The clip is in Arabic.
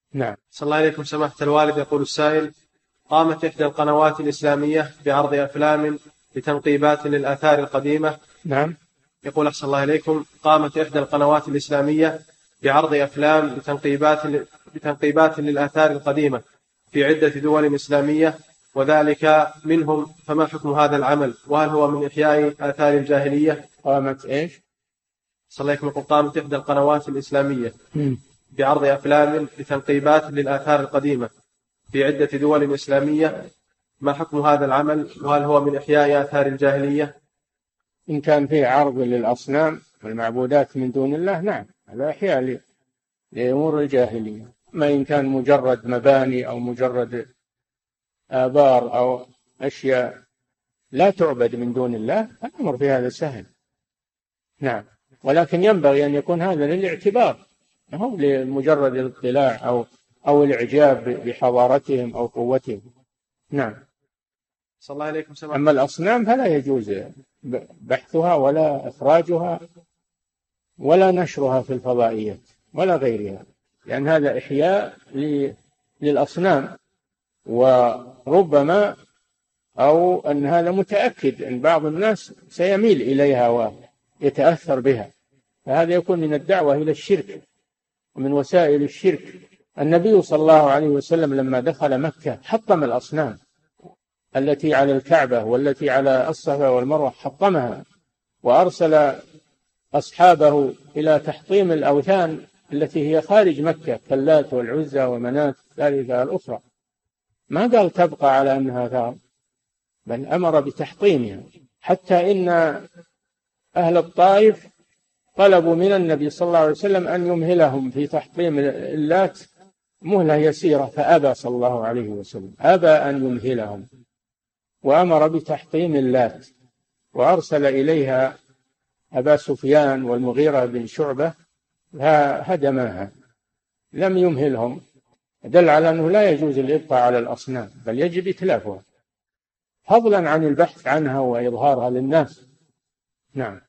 نعم. صلى الله عليكم سماحة الوالد. يقول السائل: قامت إحدى القنوات الإسلامية بعرض أفلام لتنقيبات للآثار القديمة. نعم. يقول أحسن الله إليكم: قامت إحدى القنوات الإسلامية بعرض أفلام لتنقيبات للآثار القديمة في عدة دول إسلامية وذلك منهم، فما حكم هذا العمل؟ وهل هو من إحياء آثار الجاهلية؟ قامت إيش؟ صلى الله عليكم. يقول: قامت إحدى القنوات الإسلامية بعرض أفلام لتنقيبات للآثار القديمة في عدة دول إسلامية، ما حكم هذا العمل؟ وهل هو من إحياء آثار الجاهلية؟ إن كان فيه عرض للأصنام والمعبودات من دون الله، نعم، هذا إحياء لأمور الجاهلية. ما إن كان مجرد مباني أو مجرد آبار أو أشياء لا تعبد من دون الله، الأمر في هذا سهل. نعم، ولكن ينبغي أن يكون هذا للاعتبار، ما هو لمجرد الاطلاع أو الإعجاب بحضارتهم أو قوتهم. نعم. صلى الله عليكم سماحة. أما الأصنام فلا يجوز بحثها ولا إخراجها ولا نشرها في الفضائيات ولا غيرها، لأن هذا إحياء للأصنام، وربما أو أن هذا متأكد أن بعض الناس سيميل إليها ويتأثر بها، فهذا يكون من الدعوة إلى الشرك ومن وسائل الشرك. النبي صلى الله عليه وسلم لما دخل مكة حطم الأصنام التي على الكعبة والتي على الصفا والمروة، حطمها، وأرسل أصحابه إلى تحطيم الأوثان التي هي خارج مكة كاللات والعزى ومناة الثالثة الأخرى. ما قال تبقى على أنها ثار، بل أمر بتحطيمها، حتى إن أهل الطائف طلبوا من النبي صلى الله عليه وسلم أن يمهلهم في تحطيم اللات مهلة يسيرة، فأبى صلى الله عليه وسلم، أبى أن يمهلهم وأمر بتحطيم اللات، وأرسل إليها أبا سفيان والمغيرة بن شعبة هدمها، لم يمهلهم، دل على أنه لا يجوز الإبقاء على الأصنام، بل يجب إتلافها، فضلا عن البحث عنها وإظهارها للناس. نعم.